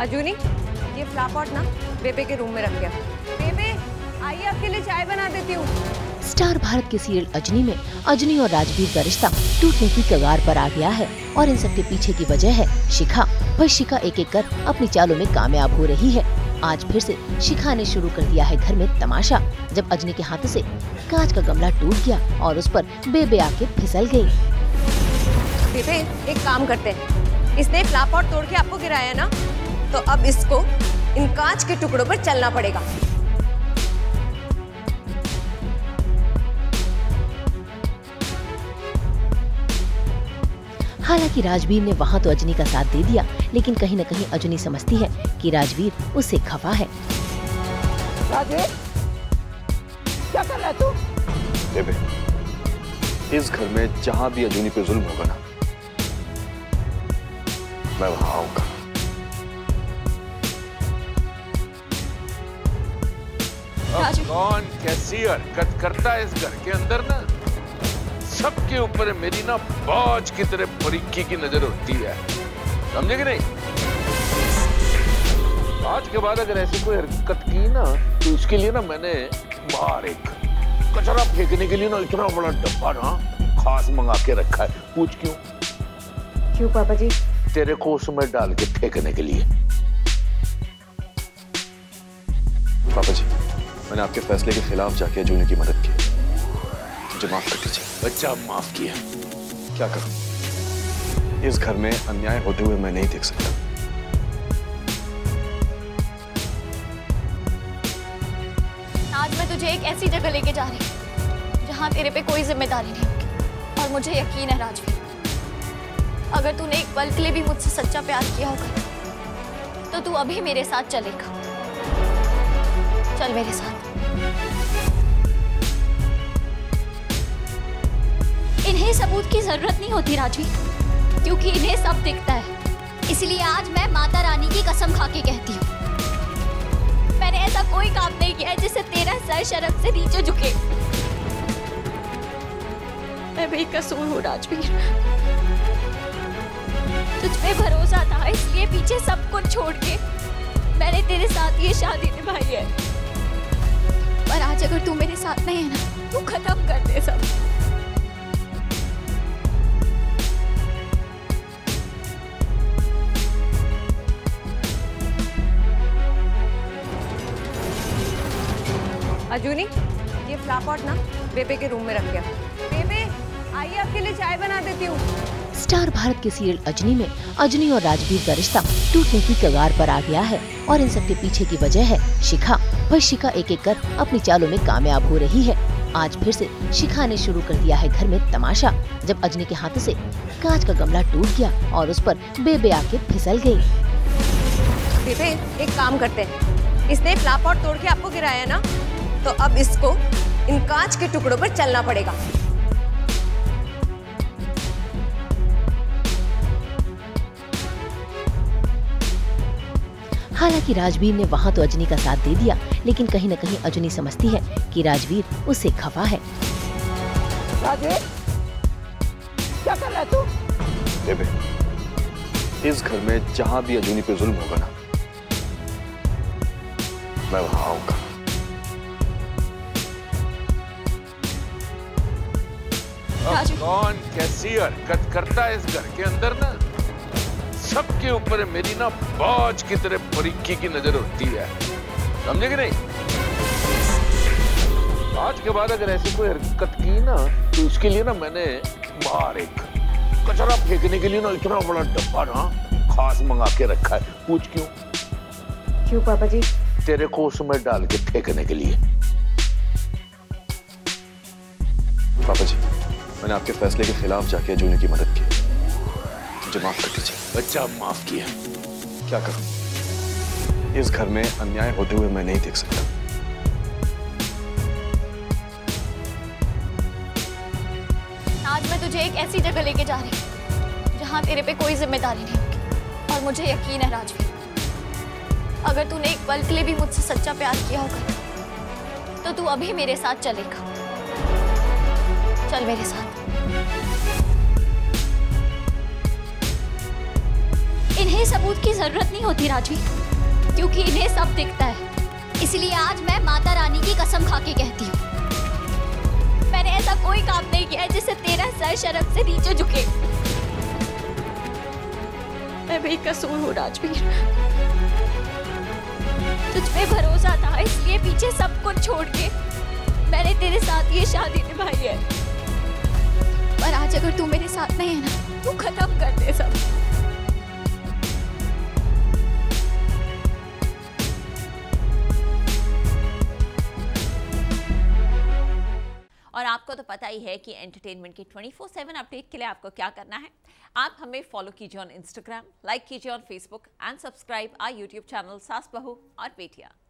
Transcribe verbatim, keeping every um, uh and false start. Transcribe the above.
अजूनी, ये फ्लापॉट ना बेबे के रूम में रख गया। बेबे आइए, आपके लिए चाय बना देती हूँ। स्टार भारत के सीरियल अजनी में अजनी और राजवीर का रिश्ता टूटने की कगार पर आ गया है और इन सब के पीछे की वजह है शिखा। वह शिखा एक एक कर अपनी चालों में कामयाब हो रही है। आज फिर से शिखा ने शुरू कर दिया है घर में तमाशा, जब अजनी के हाथों से कांच का गमला टूट गया और उस पर बेबे आके फिसल गई। बेबे एक काम करते हैं, इसने फ्लापॉट तोड़ के आपको गिराया ना, तो अब इसको इन कांच के टुकड़ों पर चलना पड़ेगा। हालांकि राजवीर ने वहाँ तो अजनी का साथ दे दिया, लेकिन कहीं न कहीं अजनी समझती है कि राजवीर उससे खफा है। राजवीर, क्या कर रहा है तू? बेबे, इस घर में जहाँ भी अजनी पे जुल्म होगा ना, मैं वहाँ आऊंगा। कौन कैसी हरकत करता है इस घर के अंदर ना, सबके ऊपर मेरी ना बाज की तरह बारीकी की नजर होती है, समझे कि नहीं? आज के बाद अगर ऐसी कोई हरकत की ना, तो इसके लिए ना मैंने बाहर एक कचरा फेंकने के लिए ना इतना बड़ा डब्बा ना खास मंगा के रखा है। पूछ क्यों? क्यों पापा जी? तेरे को उसमें डाल के फेंकने के लिए। पापा जी, मैंने आपके फैसले के खिलाफ जाके अजूनी की मदद की, मुझे माफ कर दीजिए। बच्चा माफ किया। क्या करूं? इस घर में अन्याय होते हुए मैं नहीं देख सकता। आज मैं तुझे एक ऐसी जगह लेके जा रही हूँ जहाँ तेरे पे कोई जिम्मेदारी नहीं होगी, और मुझे यकीन है राजवीर, अगर तूने एक पल के लिए भी मुझसे सच्चा प्यार किया होगा तो तू अभी मेरे साथ चलेगा। चल मेरे साथ। इन्हें सबूत की जरूरत नहीं होती राजवीर, क्योंकि इन्हें सब दिखता है। इसलिए आज मैं माता रानी की कसम खा के कहती हूँ, मैंने ऐसा कोई काम नहीं किया है जिससे तेरा सर शर्म से नीचे झुके। मैं बेकसूर हूँ राजवीर, तुझ पे भरोसा था, इसलिए पीछे सब कुछ छोड़ के मैंने तेरे साथ ये शादी निभाई है। पर आज अगर तू मेरे साथ नहीं है ना, तू खत्म कर दे सब। अजूनी, ये फ्लापॉट ना बेबे के रूम में रख गया। बेबे आइए, आपके लिए चाय बना देती हूँ। स्टार भारत के सीरियल अजनी में अजनी और राजवीर का रिश्ता टूटने की कगार पर आ गया है और इन सब के पीछे की वजह है शिखा। वह शिखा एक एक कर अपनी चालों में कामयाब हो रही है। आज फिर से शिखा ने शुरू कर दिया है घर में तमाशा, जब अजनी के हाथों से कांच का गमला टूट गया और उस पर बेबे आके फिसल गई। बेबे एक काम करते हैं, इसने फ्लापॉट तोड़ के आपको गिराया ना, तो अब इसको इन कांच के टुकड़ों पर चलना पड़ेगा। हालांकि राजवीर ने वहाँ तो अजनी का साथ दे दिया, लेकिन कहीं न कहीं अजनी समझती है कि राजवीर उससे खफा है। राजवीर, क्या कर रहा है तू? बेबे, इस घर में जहाँ भी अजूनी पे जुल्म होगा ना, मैं वहाँ आऊंगा। कौन कैसी हरकत करता है इस घर के अंदर ना, सबके ऊपर मेरी ना बाज की तरह बारीकी की नजर होती है, समझे कि नहीं? आज के बाद अगर ऐसी कोई हरकत की ना, तो इसके लिए ना मैंने बाहर एक कचरा फेंकने के लिए ना इतना बड़ा डब्बा ना खास मंगा के रखा है। पूछ क्यों? क्यों पापा जी? तेरे को उसमें डाल के फेंकने के लिए। पापा जी, मैंने आपके फैसले के खिलाफ जाके अजूनी की मदद की, मुझे माफ कर दीजिए। बच्चा माफ किया। क्या करूं? इस घर में अन्याय होते हुए मैं नहीं देख सकता। आज मैं तुझे एक ऐसी जगह लेके जा रही हूँ जहाँ तेरे पे कोई जिम्मेदारी नहीं होगी, और मुझे यकीन है राजवीर, अगर तूने एक पल के लिए भी मुझसे सच्चा प्यार किया होगा तो तू अभी मेरे साथ चलेगा। चल मेरे साथ। इन्हें इन्हें सबूत की जरूरत नहीं होती राजवीर, क्योंकि इन्हें सब दिखता है। इसलिए आज मैं माता रानी की कसम खा के कहती हूँ, मैंने ऐसा कोई काम नहीं किया है जिससे तेरा सर शर्म से नीचे झुके। मैं बेकसूर हूँ राजवीर, तुझ पे भरोसा था इसलिए पीछे सब कुछ छोड़ के मैंने तेरे साथ ये शादी निभाई है। पर आज अगर तू मेरे साथ नहीं है ना, तू खत्म कर दे सब। और आपको तो पता ही है कि एंटरटेनमेंट की ट्वेंटी फोर सेवन अपडेट के लिए आपको क्या करना है। आप हमें फॉलो कीजिए ऑन इंस्टाग्राम, लाइक कीजिए on Facebook and subscribe our YouTube channel सास बहू और बेटियां।